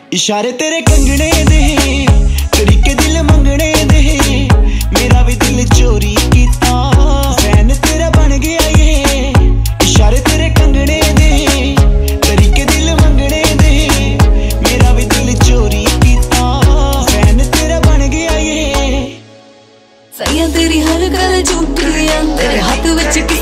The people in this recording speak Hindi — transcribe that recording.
इशारे तेरे कंगने दे, तरीके दिल मंगने दे, मेरा भी दिल चोरी कीता, फैन तेरा बन गया ये। इशारे तेरे कंगने दे, तरीके दिल मंगने दे, मेरा भी दिल चोरी कीता, फैन तेरा बन गया ये। सैया तेरी हर गल झूठी आ, तेरे हाथ विच